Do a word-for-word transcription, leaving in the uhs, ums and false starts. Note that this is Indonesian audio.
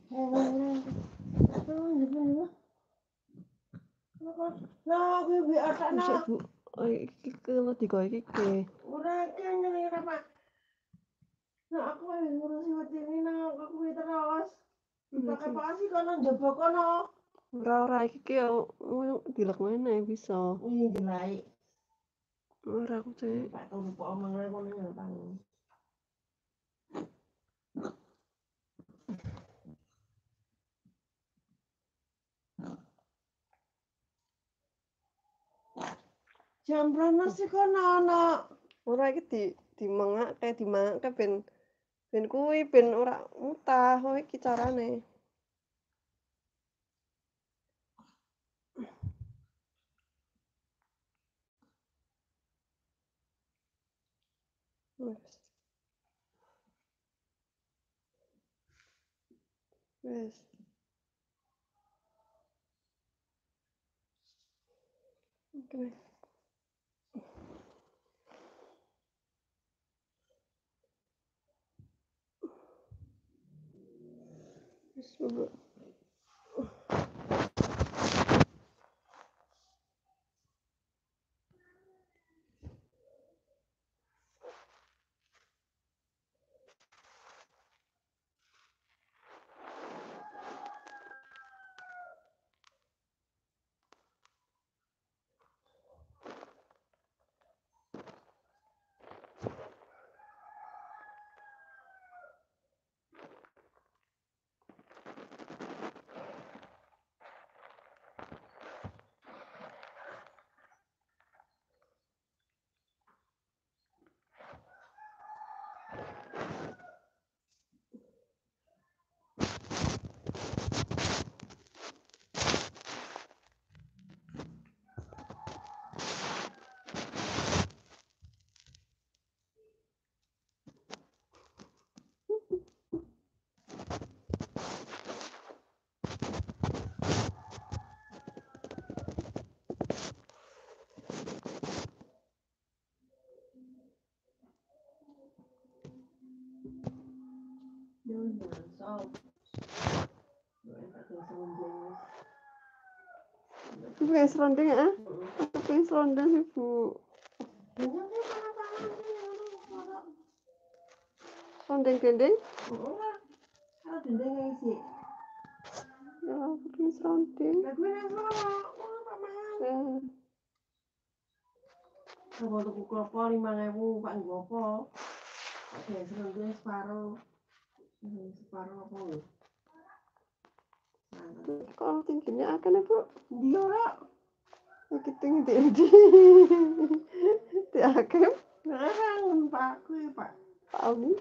Nah, gue bi atak nak. Bu, iki kalau digawe iki. Ora kene ora Pak. Nah, aku wis ngurusi wedi nak aku terus. Pakai Pak sih kono njaba kono. Ora ora iki ki dilekne bisa. Iya jelai. Ora aku cek. Pak tau lupa omongnya kono yang tang. Jambrono sih kono ana. Ora iki di dimangake dimangake ben ben kuwi ben ora mutah kowe iki carane. Wes. Wes. Oke. Wes Bu. Pengen serondeng ya? Pengen serondeng sih Bu. Serondeng gendeng? Ora. Kalau dendeng isi. Ya, pengen serondeng. Lah gue nang sono, ora Pak mangan. Kalau tuku klopo lima ribu Pak nggo apa? Oke, serondeng separuh. Separuh apa lho? Kalau tingginya akan ya Bu? Ndi ora? Iki tinggi di di akem. Larang Pak kuwi Pak. Pak Auni.